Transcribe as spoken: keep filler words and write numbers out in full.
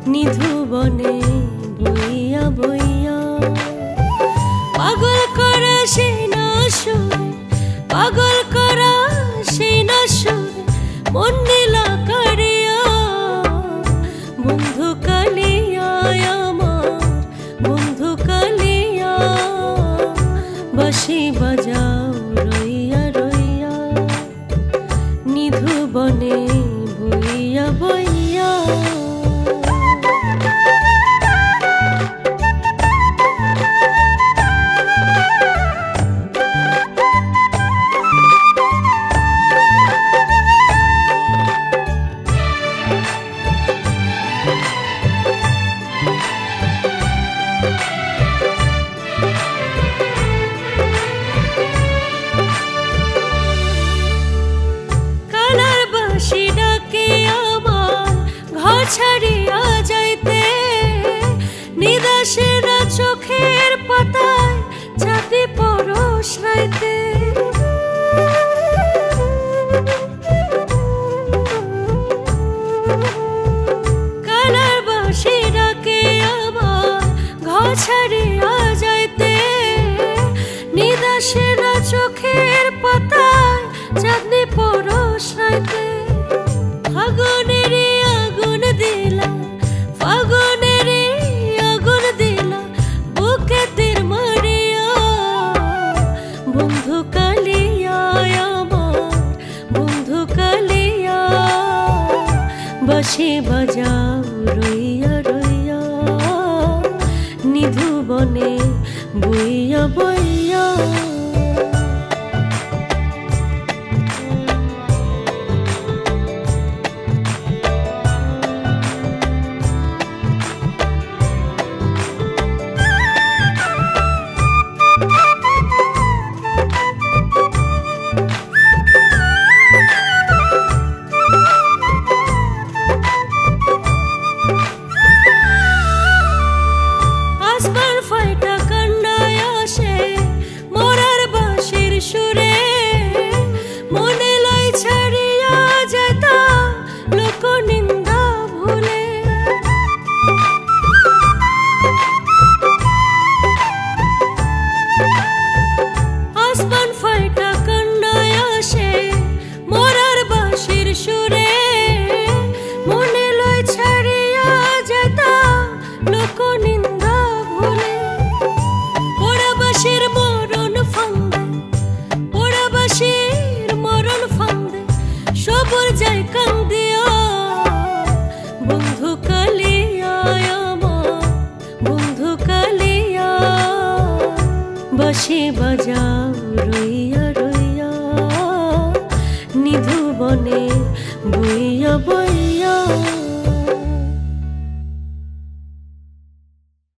নিধু বনে বইয়া বইয়া পাগল করা সেই না সুরে পাগল করা সেই না সুরে মন নীলা কারিয়া বন্ধু কালিয়া আমার বন্ধু কালিয়া বাঁশি বাজাও রইয়া রইয়া নিধু বনে বইয়া বইয়া ছাড়িয়া যাইতে নিদাসে না চোখের পাতায় চাঁদি পরশ রাইতে কানার বাঁশি ডাকে আমার ঘর ছাড়িয়া যাইতে নিদাসে না চোখের পাতায় চাঁদি পরশ রাইতে আগুনের আগুন দিলা ফাগুনের আগুন দিলা বুকে তীর মারিয়া বন্ধু কালিয়া আমার বন্ধু কালিয়া বাঁশি বাজাও রইয়া রইয়া নিধু বনে বইয়া বইয়া বন্ধু কালিয়া আমার বন্ধু কালিয়া বাঁশি বাজাও রইয়া।